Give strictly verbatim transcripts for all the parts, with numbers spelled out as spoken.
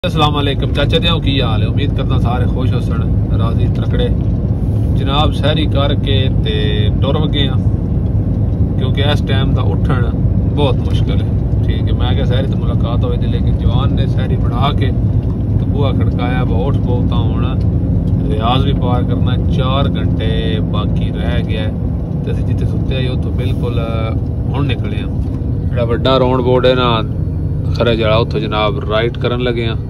अस्सलाम वालेकुम चाचा जी की हाल है। उम्मीद करना सारे खुश हो सन राजी तकड़े जनाब सहरी करके ते टुर गए हैं क्योंकि इस टाइम का उठन बहुत मुश्किल है। ठीक है, मैं क्या सहरी तो मुलाकात हुई थी लेकिन जवान ने सहरी बना के तो बुआ खड़काया उठ पोता होना रियाज भी पार करना चार घंटे बाकी रह गया तो असं जिते सुते आई उतो बिल्कुल हूँ निकले जो बड़ा राउंड बोर्ड है ना खरा जड़ा उतो जनाब राइड करन लगे हैं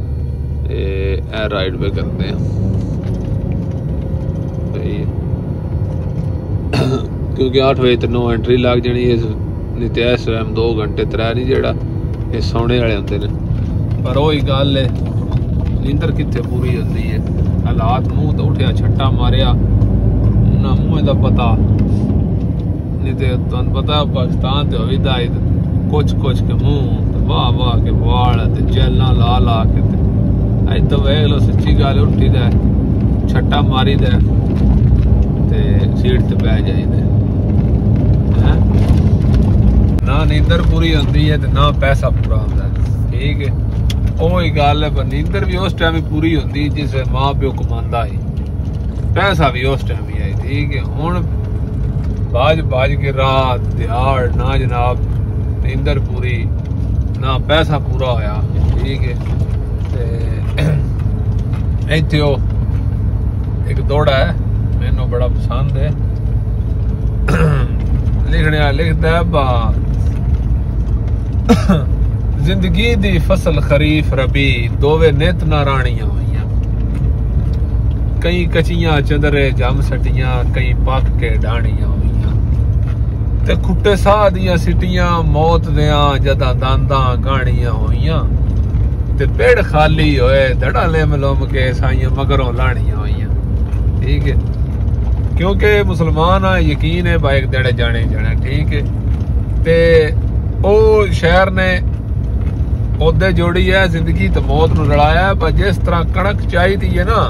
ए राइड पे करते हैं क्योंकि आठ बजे तो नो एंट्री लग जानी है नहीं तो इस टाइम दो घंटे त्रै नहीं जेड़ा ये सोने वाले होंगे ने पर वही गल है नींदर कितने पूरी होती है। हालात मुँह तो उठिया छट्टा मारिया ना मुँह का पता नहीं तो तुम पता पाकिस्तान तो विदा कुछ कुछ के मुँह वाह वाह के वाल जैला ला ला के अज तो वेख लो सच्ची गल उठी दे छट्टा मारी दे ते सीट ते बह जाइए ना नींदर पूरी होती है ना पैसा पूरा होता है। ठीक है, वही गल है पर नींदर भी उस टाइम ही पूरी होती जिस माँ प्यो कमांदा ही पैसा भी उस टाइम ही आई। ठीक है, हुण बाज बाज के रात दिहाड़ ना जनाब नींदर पूरी ना पैसा पूरा होया। ठीक है, इत्थे एक दौड़ा है मैनू बड़ा पसंद है लिखने लिखता है बा जिंदगी दी फसल खरीफ रबी दोवे नित ना राणियां होइयां कई कचियां चंदरे जम सटियां कई पक के डाणियां होइयां ते खुट्टे साह दियां सिटियां मौत दियां जदा दांदा गाणियां होइयां ते पेड़ खाली होए धड़ा लिम लुम के साइयां मगरों लाणियां होइयां। ठीक है, क्योंकि मुसलमान आ यकीन है बाइक देड़े जाने जाना। ठीक है, ते ओ शहर ने ओदे जोड़ी है जिंदगी तो मौत नू लड़ाया पर जिस तरह कणक चाहिदी है ना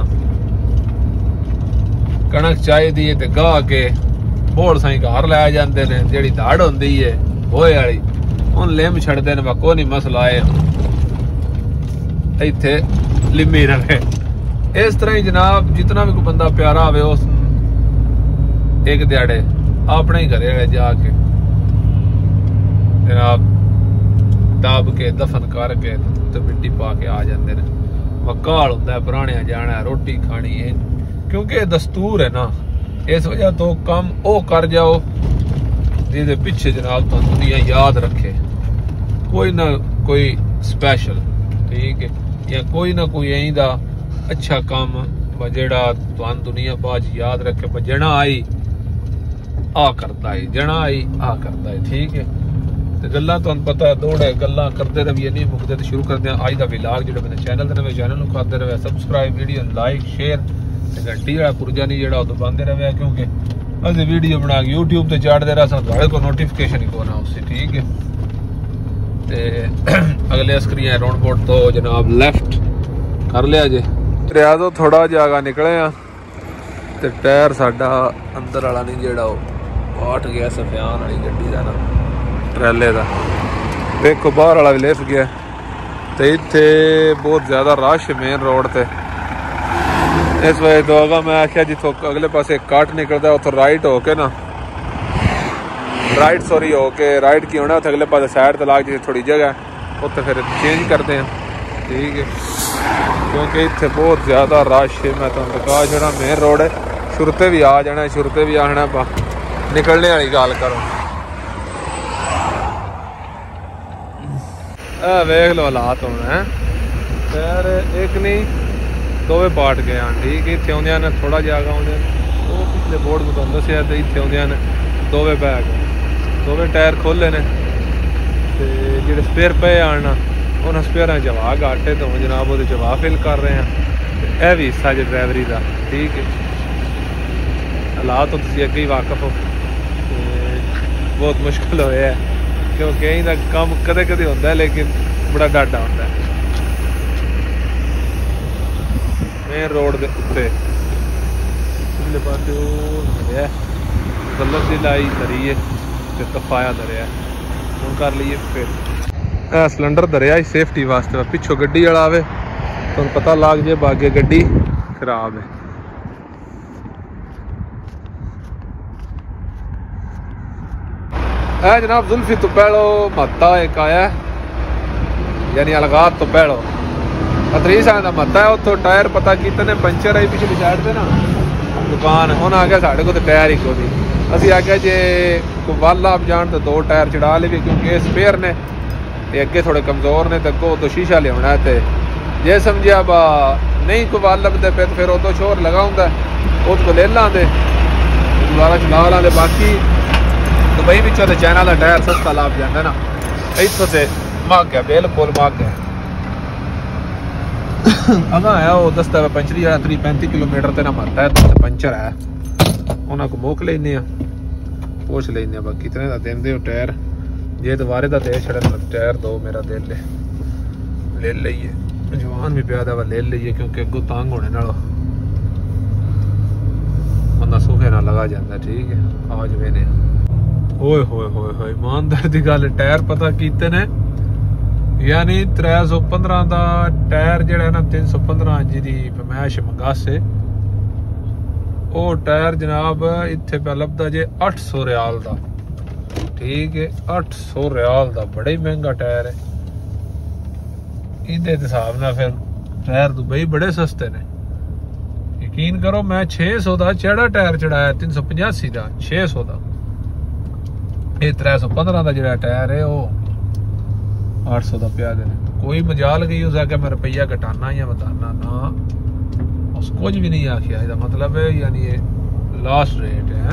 कणक चाहिदी है ते गाह के बोल साई घर लै जांदे ने जेड़ी दाड़ होंदी है होए वाली उन लिम छड़दे ने कोई नहीं मसला है इत्थे लिम्मी रहे। इस तरह ही जनाब जितना भी कोई बंदा प्यारा आवे उस एक दिहाड़े अपने ही घरे जाके जनाब दब के दफन करके तो मिट्टी पा के आ जाते हैं। वकाल होंदा है पुराने जाना रोटी खानी है क्योंकि दस्तूर है ना इस वजह तो कम ओ कर जाओ जिहदे पिछे जनाब तो दुनिया याद रखे कोई ना कोई स्पेशल। ठीक है, या कोई ना कोई यही दा अच्छा काम जेड़ा तुहानू दुनिया बाज याद रखे पर जना आई आ करता है जना आई आ करता है। ठीक है, तो गल्लां तुहानू पता है दौड़े गल्लां करते रहिए नहीं मुकदे तो शुरू करते हैं अज का विलाग जो मेरे चैनल ते नवे चैनल नू करते रहे सबसक्राइब वीडियो लाइक शेयर ते घंटी वाला पुरजा नहीं जेड़ा उतो बंद रहे क्योंकि अस वीडियो बना के यूट्यूब ते चाढ़ते रहा तुहाडे को नोटिफिकेशन ही कोई ना उससे। ठीक है, ते अगले अस्करिया राउंड बोर्ड तो जनाब लेफ्ट कर लिया जे दरिया तो थोड़ा जागा निकले आ ते टायर साडा अंदर वाला नहीं जेड़ा पाट गया सफियान वाली गड्डी का ना ट्रैले का देखो बाहर वाला भी लिफ गया तो इत्थे बहुत ज्यादा रश मेन रोड ते इस वजह तो अगर मैं आख्या जिथों अगले पासे कट निकलता उतो राइट होके ना राइट सॉरी होके राइट की होना अगले पास साइड तो लाग जी थोड़ी जगह उत्थे फिर चेंज करते हैं। ठीक है, क्योंकि इतने बहुत ज़्यादा रश है मैं तुम बता छड़ा मेन रोड है शुरते भी आ जाना शुरते भी आना पा निकलने वाली गल करो वेख लो हालात होना है यार एक नहीं दोवे पार्ट गए हैं। ठीक है, इतने आउंदे ने थोड़ा जागा आउंदे वो पिछले बोर्ड को तुहानू दस्सिया ते इतने आउंदे ने दोवे बैग दोवे टायर खोले ने ते जेडे स्पेयर पे आना उन्होंने स्पेयर जवा गाटे तो जनाब वो जवा फिल कर रहे हैं यह भी हिस्सा जो ड्राइवरी का। ठीक है, हालात तो तुम अगे ही वाकफ हो बहुत मुश्किल होया है क्योंकि यही काम कदे कदे होता है लेकिन बड़ा डाडा होता है मेन रोड के उत्ते पिछले पासे दरिया गलत की लाई दरी है तो कफाया दरिया हूँ कर लीए फिर सिलेंडर धरिया सेफ्टी वास्ते, पिछों गड्डी वाला आवे तो पता लग जाए बागे गड्डी खराब है। ए जनाब जुल्फी तो पहलो मत्ता एक आया यानी अलगात तो पहलो अतरी साल का मत्ता है। उतो टायर पता कितने पंचर आई पिछली साइड से ना दुकान उन्हें आख्या साढ़े को तो टायर ही को नहीं। असी आख्या जे कोई वल आप जान तो दो टायर चढ़ा ले क्योंकि स्पेयर ने अगे थोड़े कमजोर ने तो अगो तो शीशा लिया है। जे समझिया बा नहीं कोई वल लभदे पे तो फिर उदो शोर लगा होंगे उस को ले लाते दोबारा चला लाते। बाकी दुबई पिछों तो चाइना का टायर सस्ता लाभ जाता ना, इतों से मग गया बिल्कुल मग गया। अगा है वो दसता पंचरी वाला त्री पैंती किलोमीटर तेना मरता है तो पंचर है उन्होंने को मुक लेने पूछ लेने बाकी कितने का देंगे टायर जे दोबारे का दे छड़े टायर दो मेरा दे ले ले लीए जवान भी प्यादा वा ले लीए क्योंकि अगों तंग होने नालों बंदा सूखे ना लगा जाता। ठीक है आज मैंने ओए होए होए होए ईमानदार दी गल टायर पता कीते ने यानी त्रै सौ पंद्रह का टायर जड़ा ना तीन सौ पंद्रह जी दी फरमाइश मंगासे वो टायर जनाब इत्थे पे लभदा जे अठ सौ रियाल का। ठीक है अठ सौ रियाल का बड़ा ही महंगा टायर है। इहदे हिसाब नाल फिर टायर दुबई बड़े सस्ते ने। यकीन करो मैं छे सौ का चढ़ा टायर चढ़ाया तीन सौ पचासी का छे सौ का। ये त्रै सौ पंद्रह का जो टायर है वो अठ सौ का पिया देने। कोई मजाल गई उस आके मैं रुपया घटाना या बताना ना उस कुछ भी नहीं आखिया। इसका मतलब है यानी ये लास्ट रेट है।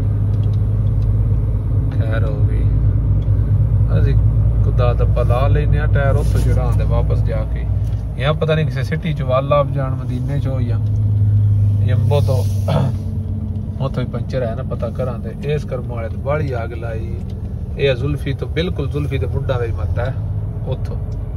खैर हो गई असी खुदा दब्बा ला लेने टायर उतो जो आते वापस जाके या पता नहीं किसी सिटी च वाल आप जान मदीने चो या यम्बो तो उतो ही पंचर है ना पता करा दे। इस कर्म वाले तो बड़ी आग लाई ये जुल्फी तो बिल्कुल जुल्फी तो मुंडा भी मत है उतो।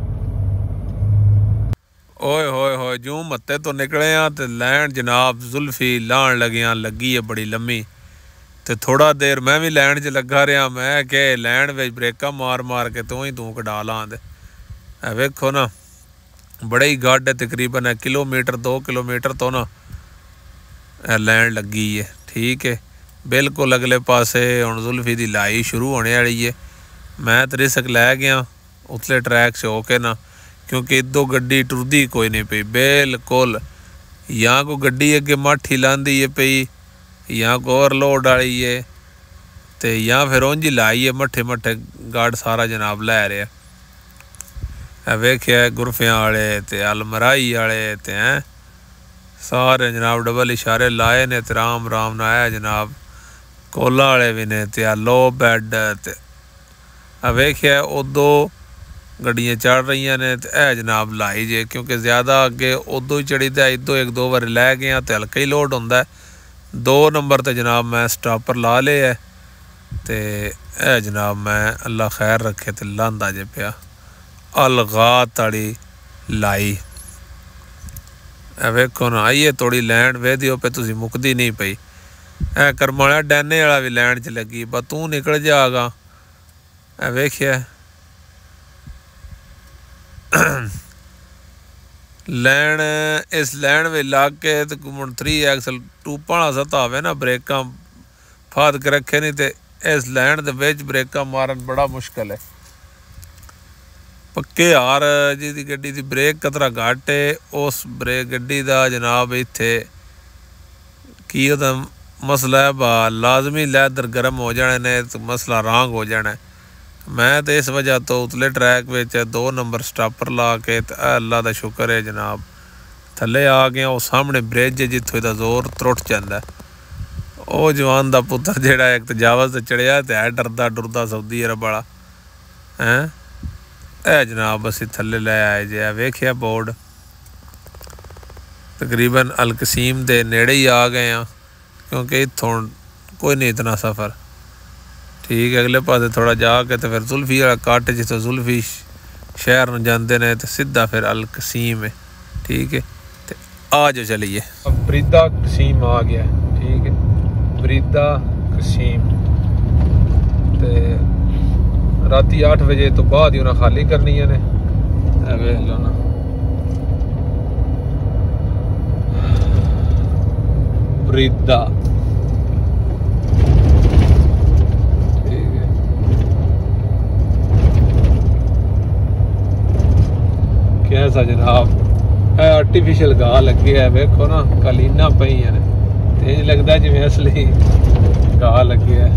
ओए होए होए जूं मत्ते तो निकले आ ते लैन जनाब जुल्फी लाण लगिया लगी है बड़ी लम्मी ते थोड़ा देर मैं भी लैन च लगा रहा। मैं के लैन विच ब्रेका मार मार के तू ही तू कढा ला दे। वेखो ना बड़े ही गढ़ है तकरीबन है किलोमीटर दो किलोमीटर तो ना लैन लगी है। ठीक है बिल्कुल अगले पासे हुण जुल्फी दी लाई शुरू होने वाली है। मैं तो रिस्क लै गया उतले ट्रैक से होके ना क्योंकि इदो गड्डी टुरदी कोई नहीं पई बिल्कुल। या कोई गड्डी अगे माठी लांदी है पई या कोई ओवरलोड वाली है तो या फिर उंज ही लाई है मट्ठे मट्ठे गार्ड सारा जनाब लै रहा। वेख्या गुरफियां वाले ते अलमराई वाले ते हैं सारे जनाब डबल इशारे लाए ने ते राम राम ना आया जनाब। कोला वाले भी ने ते लो बैड ते वेख्या उदो गड्डियां चढ़ रही ने ते ए जनाब लाई जे क्योंकि ज़्यादा अगे उदो ही चढ़ी दा इदो एक दो बार लै गया तो हल्का ही लोड होंदा। दो नंबर ते जनाब मैं स्टॉपर ला लिया ते ए जनाब मैं अल्लाह खैर रखे ते लांदा जे पिया अलगात वाली लाई। वेखो ना आइए थोड़ी लैंड वे दियो पे तुसी मुकदी नहीं पई। ए कर्म वाला डैने वाला भी लैंड च लगी बस तू निकल जागा। ए वेखिया लैन इस लैन में लग के तो थ्री एक्सल टूपा वाला सता हो ना ब्रेक फाद के रखे नहीं तो इस लैन के बिच ब्रेक मारन बड़ा मुश्किल है। पक्के हार जी गड्डी की ब्रेक कतरा घट है उस ब्रेक गड्डी का जनाब इत्थे की ओहदा मसला है बा लाजमी लैदर गर्म हो जाने ने तो मसला रांग हो जाना। मैं तो इस वजह तो उतले ट्रैक विच दो नंबर स्टापर ला के अल्लाह का शुक्र है जनाब थले आ गया। वो सामने ब्रिज जिथों इहदा जोर त्रुट जाता वो जवान का पुत्र जिहड़ा एक तजावज़ ते चढ़िया तो है डरदा डुरदा सऊदी अरब वाला हैं। ए जनाब असी थले लै आए जे वेख्या बोर्ड तकरीबन अलकसीम के नेड़े ही आ गए हैं क्योंकि इत्थों कोई नहीं इतना सफ़र। ठीक है अगले पासे थोड़ा जाके तो फिर जुल्फी वाला कट जितों जुल्फी शहर में जाते हैं तो सीधा फिर अलकसीम है। ठीक है तो आ जाओ चलिए अब बरीदा कसीम आ गया। ठीक है बरीदा कसीम ते राती आठ बजे तो बाद ही उन्हें खाली करनी है ने वेख लो ना। ब्रीदा ठीक है। कैसा जनाब आर्टिफिशियल घाह लगे है वेखो ना, कलीना पई है तेज लगता जिवें असली घाह लगे है।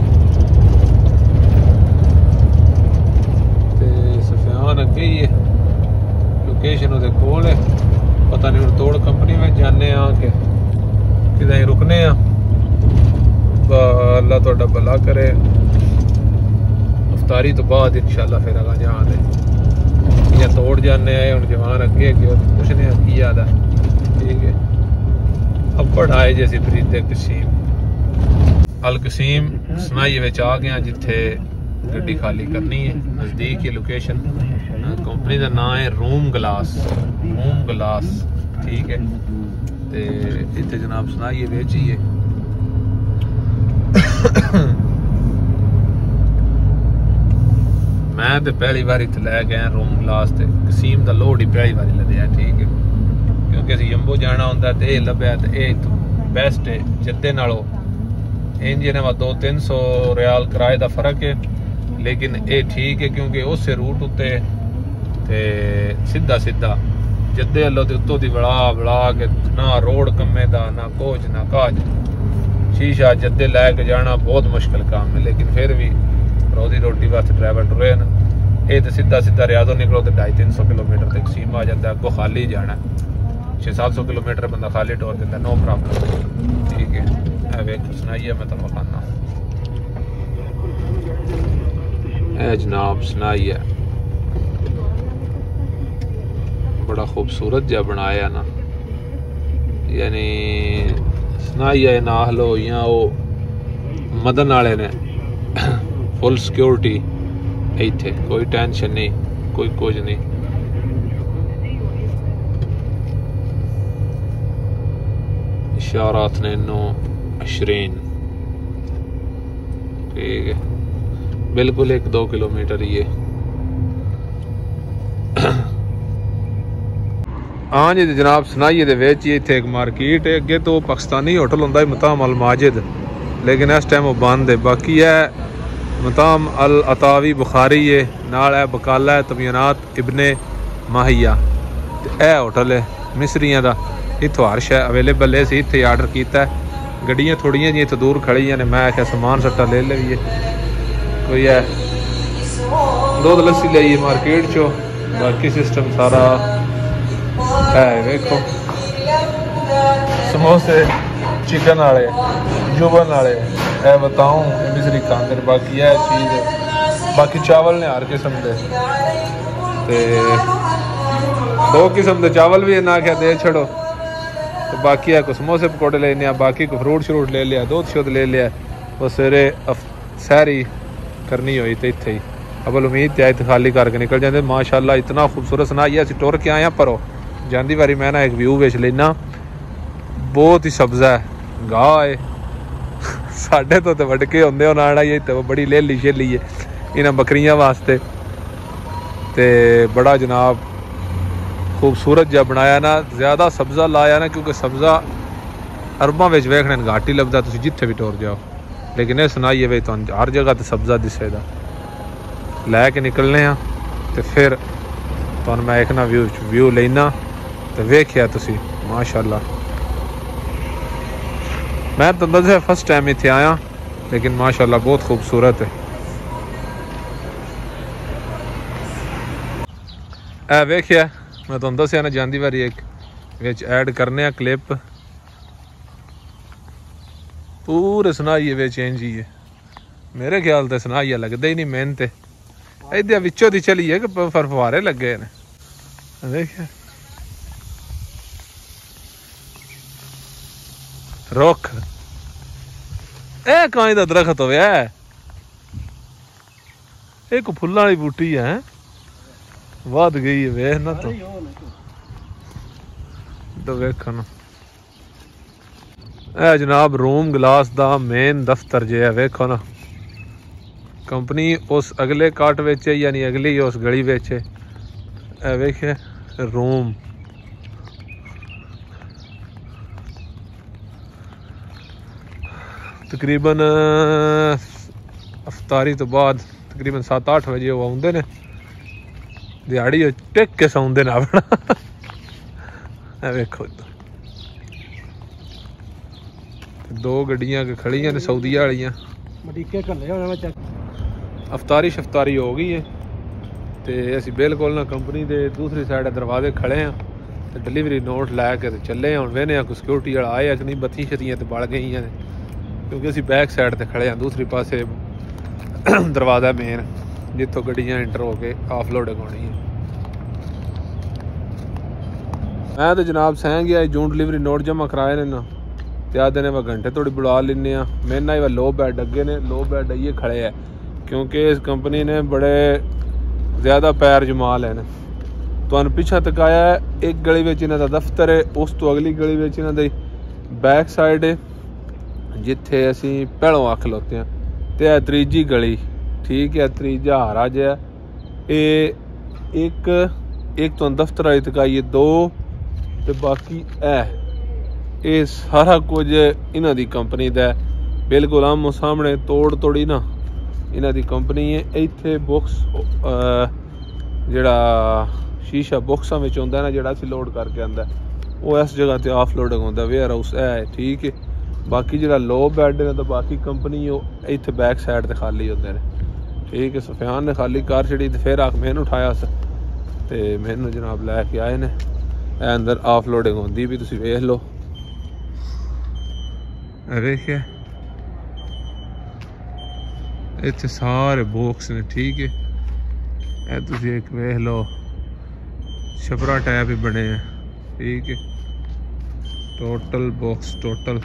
सफियान अगे ही है, लोकेशन उहदे कोल है। पता नहीं हुण तोड़ कंपनी में जाने आ के किदां रुकने आ। अल्लाह तुहाडा भला करे। अफतारी तो बाद इंशाल्लाह फिर अगा जहां दे या तोड़ जाने आए हुण जवान अगे अगे पुछने की याद है ठीक है। अब्बड़ आए जैसी फरीदे कसीम अल कसीम सनाई विच आ गया जिथे गड्डी खाली करनी है। नज़दीक ही लोकेशन, कंपनी का नाम है रूम ग्लास रूम ग्लास ठीक है। ते इत्थे जनाब सनाइए बेचिए मैं तो पहली बार इत्थे लै गया रूम ग्लास ते कसीम दा लोड ही पहली बार लदया ठीक है। क्योंकि असीं यंबो जाना हुंदा ते एह लभ्या ते एह बेस्ट है जद्दे नालों। इंज इहने वा दो तीन सौ रियाल किराए का फर्क है, लेकिन ये ठीक है क्योंकि उस रूट उत्ते ते सीधा सीधा जद्दे अल्लो ते उत्तों दी बड़ा बड़ा के ना रोड कम्मे दा ना कोच ना काज शीशा जद्दे लैके जाना बहुत मुश्किल काम है। लेकिन फिर भी रोजी रोटी वास्ते ड्राइवर टुरे न। ये तो सीधा सीधा रियाजों निकलो तो ढाई तीन सौ किलोमीटर तक सीम आ जाता है। अगो खाली जाना छे सात सौ किलोमीटर बंदा खाली टोर देता नो प्रॉब्लम ठीक है। वेख सुनाइए मैं तुम खाना ए जनाब सुनाइए बड़ा खूबसूरत जा बनाया ना, यानी सुनाइए नाहलो या वो मदन वाले ने फुल सिक्योरिटी इत्थे कोई टेंशन नहीं कोई कुछ नहीं। इशारात ने नो अशरीन ठीक है बिल्कुल एक दो किलोमीटर ही है। हाँ जी जनाब सुनाइए दे वेच इत्थे एक मार्केट है। अगे तो पाकिस्तानी होटल होंदा है मताम अल माजिद, लेकिन इस टाइम वो बंद है। बाकी है मताम अल अतावी बुखारी है, नाल है बकाला है तबीनात इब्ने माहिया ए होटल है मिस्रियां दा। इत्थों हर शै अवेलेबल है। इसी इत्थे आर्डर किया है। गड्डियां थोड़ियां जी इत्थे दूर खड़ियां ने, मैं आख्या समान सट्टा ले लईए कोई है। दूध लस्सी लईए मार्केट चो, बाकी सिस्टम सारा है। देखो समोसे चिकन वाले जुबन वाले है बताऊं मिसरी कांदर। बाकी है चीज़ बाकी चावल ने हर किस्म के ते दो किस्म के चावल भी ना क्या दे छड़ो। तो बाकी है को समोसे पकौड़े ले लिया, बाकी को फ्रूट श्रूट ले लिया, दूध शुद्ध ले लिया। वो सवेरे सैरी करनी हुई तो इत्थे ही अबल उम्मीद है खाली करके निकल जाते। माशाल्लाह इतना खूबसूरत सुना ये असं टुर के आए परो जाती बारी मैं ना एक व्यू बेच लेना। बहुत ही सब्जा है गाह है साढ़े तो वटके होंगे उन्होंने ये तो बड़ी लेली शेली है इन्होंने बकरियां वास्ते। ते बड़ा जनाब खूबसूरत जहा बनाया ना, ज़्यादा सब्ज़ा लाया ना क्योंकि सब्ज़ा अरबों में वेखने घाट ही लभदा तुसीं जिथे भी टुर जाओ। लेकिन ये सुनाइए बई तुहानूं हर जगह तो सब्ज़ा दिसेगा। लैके निकलने तो फिर तुहानूं मैं एक ना व्यू व्यू लेना तो वेखिया तुसीं माशाअल्लाह। मैं तो दस फर्स्ट टाइम इत्थे आया लेकिन माशाअल्लाह बहुत खूबसूरत है। ए वेखिया मैं तुहानूं दस्सिया ना जांदी बारी एक विच ऐड करने क्लिप पूरे सुनाइए विच इंज ही है। मेरे ख्याल से सुनाइया लगता ही नहीं मेहनत इधर विचों दी चली है कि फरफवारे लगे ने। देखिए रुख ए काई दा दरख्त हो एक फुल्लां वाली बूटी है वध गई है वेख ना तो तो वेखो ना। ए जनाब रूम ग्लास दा मेन दफ्तर जे है वेखो ना कंपनी उस अगले काट विच है, यानी अगली उस गली विच है। ए वेखे रूम तकरीबन अफतारी तो बाद तकरीबन सत्त अठ बजे वो आउंदे ने, दिहाड़ी टिक के सौंदे ने अपना। वेखो दो गड्डियां खड़ियां ने सऊदीया वालियां। अफतारी शफतारी हो गई है तो असी बिल्कुल ना कंपनी के दूसरी साइड दरवाजे खड़े हाँ, तो डिलीवरी नोट लैके तो चले हूँ। वेने कोई सिक्योरिटी वाला आया कि नहीं, बत्ती छत्तियाँ तो बल गई ने, क्योंकि असी बैक साइड ते खड़े हाँ, दूसरी पासे दरवाज़ा मेन जितों गड्डियां इंटर हो के ऑफलोडिंग होनी है। मैं तो जनाब सह गया जून डिलीवरी नोट जमा कराए ने ना, तो आधे ने वह घंटे थोड़ी बुला लेने। मेरे ना वह लो बैड अगे ने, लो बैड ये खड़े है क्योंकि इस कंपनी ने बड़े ज़्यादा पैर जमा लेने। तो पिछा तकाया एक गली में इन्हों का दफ्तर है, उस तो अगली गली में इन्हों की बैक साइड है जिथे असी पहलों आ खलोते हैं, तो यह त्रीजी गली ठीक है, त्रीजा हारा जहा ये एक एक तो दफ्तर वाली तकाई दो, तो बाकी है ये सारा कुछ इन्हों की कंपनी का बिल्कुल आमो सामने तोड़ तोड़ी ना इन्हों की कंपनी है। इत्थे बुक्स जड़ा शीशा बुक्सा में आता ना, जड़ा असी लोड करके आंदा वो इस जगह पर ऑफ लोडिंग होंगे, वेयर हाउस है ठीक है। बाकी जो लो बैड ने तो बाकी कंपनी इत्थे बैक साइड ते खाली होंगे ने ठीक है। सुफियान ने खाली कार छड़ी तो फिर आख मैनू उठाया तो मैनू जनाब लैके आए ने। अंदर ऑफ लोडिंग होंगी भी, तुसीं वेख लो। वेखिए इत्थे सारे बॉक्स ने ठीक है, ए तुसीं एक वेख लो, छपरा टैप ही बने हैं ठीक है। टोटल बॉक्स टोटल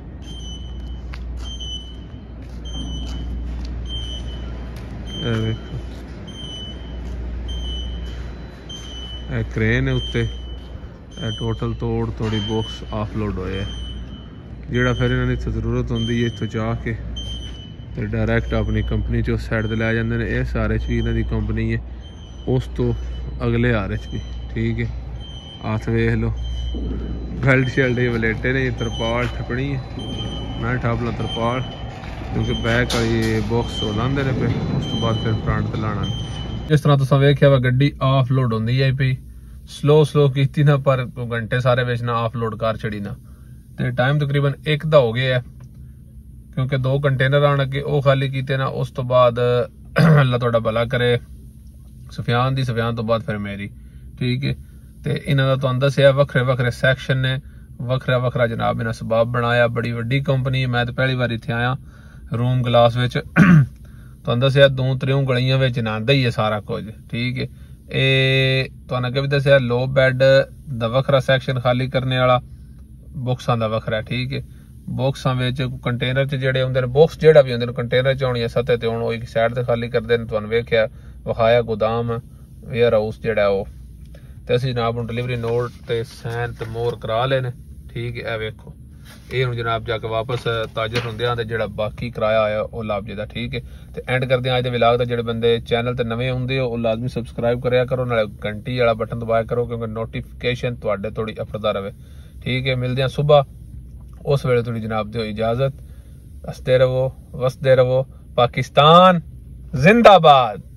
क्रेन है उत्ते, टोटल तोड़ तोड़ी बॉक्स ऑफलोड होए है। जोड़ा फिर इन्होंने इतों जरूरत होंगी है इतों जाके तो डायरैक्ट अपनी कंपनी च उस साइड लै जाते हैं। इस हारे च भी इन्हों की कंपनी है, उस तो अगले हारे च भी ठीक है। हाथ वेख लो, बेल्ट शल्ट वलेटे ने, तरपाल ठपनी है, मैं ठप ला तरपाल क्योंकि बैक वाली बॉक्स हो लाते हैं पे, उस तो बाद फिर फ्रंट ते लाना। जिस तरह तुम वेख्या वा गड्डी ऑफ लोड होंदी है पई, स्लो स्लो की ना, पर घंटे सारे विच ना ऑफ लोड कार छड़ी ना, तो टाइम तकरीबन एक दा हो गया है क्योंकि दो कंटेनर आने के वो खाली किते ना। उस तो बाद अल्लाह तुहाडा भला करे सुफियान दी, सुफियान तो बाद फिर मेरी ठीक है। तो इन्हों का तुहानू दस्सिया वखरे वखरे सैक्शन ने, वखरा वखरा जनाब इन्हें सबब बनाया। बड़ी वड्डी कंपनी है, मैं तो पहली बार इत्थे आया रूम ग्लास विच। तुहानू दस्सिया दो त्रियों गलियां विच नांदा ही है सारा कुछ ठीक है। ये तुहानू अगे भी दस्सिया लो बैड दा वखरा सैक्शन खाली करने वाला, बुक्सां दा वखरा ठीक है। बुक्सां विच कंटेनर च जेहड़े हुंदे ने, बुक्स जेहड़ा भी हुंदे ने कंटेनर च होनी सतह ते हुण एक साइड ते खाली करदे ने। तुहानू वेख्या विखाया गोदाम वेयर हाउस जेहड़ा वो, तो असीं जनाब हुण डिलीवरी नोट ते सैन ते मोहर करा लेने ठीक है। वेखो ये हुण जनाब जाके वापस ताजर हुंदे आं ते जेहड़ा बाकी कराया आया वो लाभ जेदा ठीक है। तो एंड करदे आं अज दे विलाग दा। जेहड़े बंदे चैनल ते नवे हुंदे हो लाजमी सबसक्राइब करया करो, नाले घंटी वाला बटन दबाया करो क्योंकि नोटिफिकेशन तुहाडे तोड़ी अपड़दा रहे ठीक है। मिलदे आं सुबह, उस वेले थोड़ी जनाब दिओ इजाजत। हसदे रवो, वसदे रवो, पाकिस्तान जिंदाबाद।